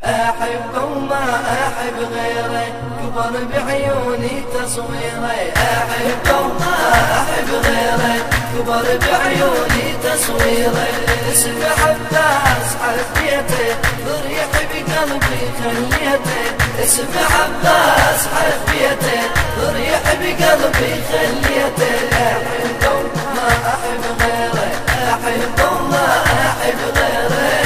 أحبه وما أحب غيره، كبر بعيوني تصويره. أحبه وما أحب غيره، كبر بعيوني تصويره. اسم عباس حبيته، ضريح بقلبي خليته. اسم عباس حبيته، ضريح بقلبي خليته. أحبه وما أحب غيره، أحبه وما أحب غيره.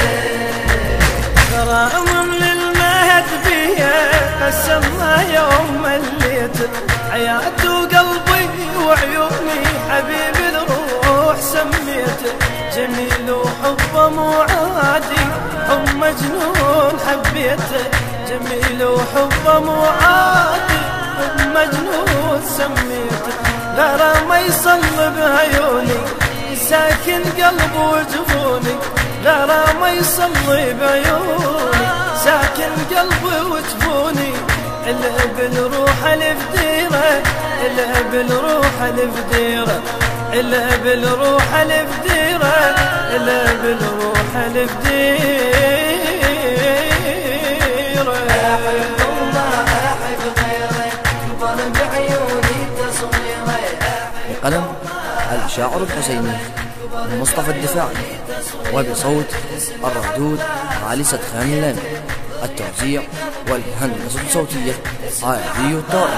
غرام للمهد بيه قسمها يوم مليت، حياتي وقلبي وعيوني حبيب الروح سميته. جميل وحبه مو عادي، حب مجنون حبيته. جميل وحبه مو عادي، حب مجنون سميته. غرام يصلب عيوني، ساكن قلبي وجفوني. غرام يصلي بعيوني، ساكن قلبي وجفوني. الا بالروح الفديره، الا بالروح الفديره، الا بالروح الفديره، الا بالروح الفديره. أحبه وما أحب غيره، كبر بعيوني تصويره. بقلم الشاعر الحسيني مصطفى الدفاعي، وبصوت الردود خالصة خان. التوزيع والهندسة الصوتية عادي الطائر.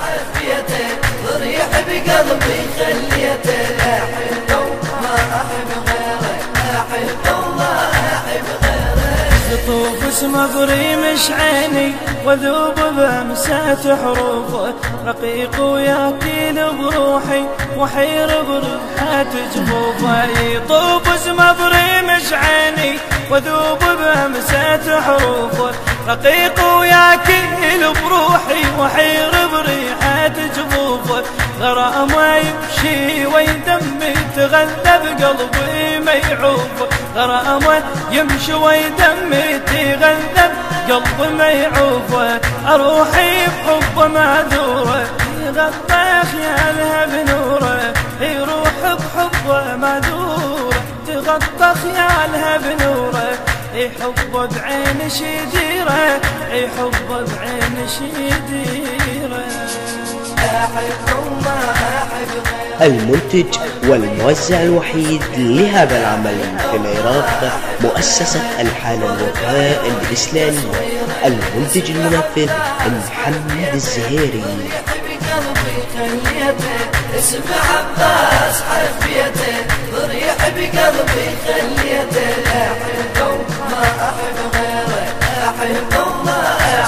ضريح بقلبي خليته. أحبه وما أحب غيره، أحبه وما أحب غيره. يطوف اسمه بريمش عيني، وذوب بامسات حروفه. رقيق وياكل بروحي، وحير بريحة جفوفه. يطوف اسمه بريمش عيني، وذوب بامسات حروفه. رقيق وياكل بروحي، وحير بريحة جفوفه. غرامه يمشي ويدمي، تغلب قلبي ما يعوفه. غرامه يمشي ويدمي، تغلب قلبي ما يعوفه. اروحي بحبه معذوره، يغطى خيالها بنوره. يروح بحبه معذوره، تغطى خيالها بنوره. يحبه بعين شديره، يحبه بعين شديره. أحبه وما أحب غيره. المنتج والموزع الوحيد لهذا العمل في العراق مؤسسة ألحان الوفاء الإسلامية. المنتج المنفذ محمد الزهيري. اسم عباس حبيته، ضريح بقلبي خليته. أحبه وما أحب غيره، أحبه وما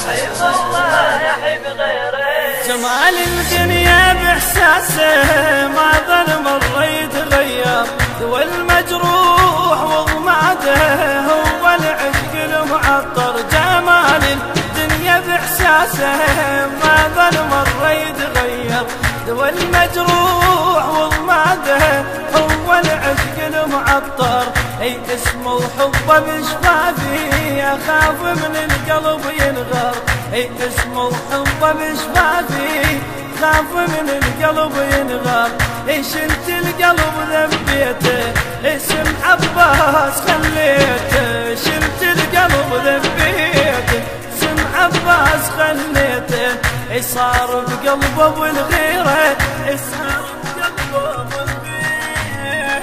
أحب غيره. جمال الدنيا بإحساسه ما ظل مرة يتغير. ذو المجروح وضمعته، هو العشق المعطر. جمال الدنيا بإحساسه ما ظل مرة يتغير. ذو المجروح وضمعته، هو العشق المعطر. اي اسمه وحبه بشفافي، اخاف من القلب ينغر. اي اسمه وحبه بشفافي، خاف من القلب ينغر. اي شلت القلب ذبيته، اسم عباس خليته. شلت القلب ذبيته، اسم عباس خليته. اي صار بقلبه بالغيره، اي صار بقلبه بالغيره.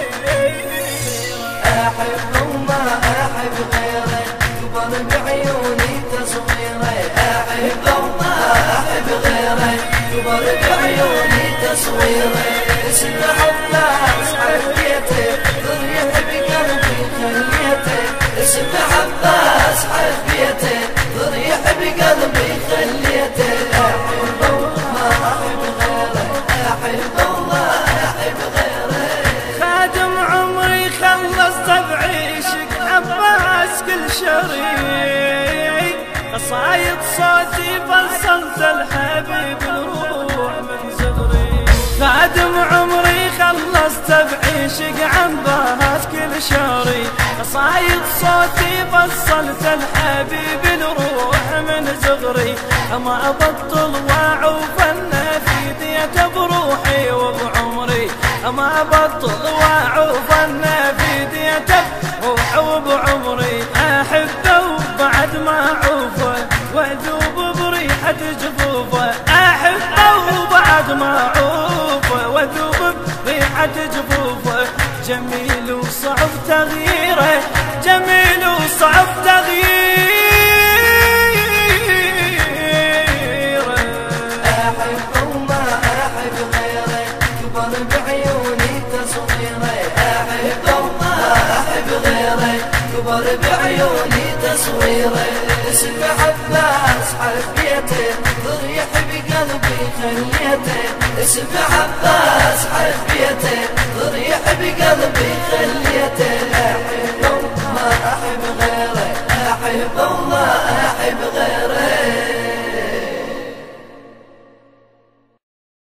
أحبه وما أحب غيره، كبر بعيوني تصويره. أحبه وما أحب غيره، كبر بعيوني تصويره. اسم عباس حبيته، ضريح بقلبي خليته. اسم عباس حبيته، ضريح بقلبي خليته. أحبه وما أحب غيره، أحبه وما أحب غيره. خادم عمري خلصت بعيشك عباس كل شريك. قصايد صوتي فصلت الحبيب الروح من صغري. خادم عمري خلصت بعيشك عباس كل شريك. قصايد صوتي فصلت الحبيب الروح من صغري. ما ابطل واعوف النفيدية بروحي وبعمري. ما ابطل واعوف النفيدية بروحي وبعمري. احبه وبعد ما ريحة جفوفه أحبه وبعد ما أعوفه وأذوب بريحة جفوفه جميل وصعب تغييره جميل وصعب تغييره أحبه وما أحب غيره كبر بعيوني تصويره أحبه وما أحب غيره كبر بعيوني تصويره اسم عباس حلف بيته ضريح بقلبي خليته اسم عباس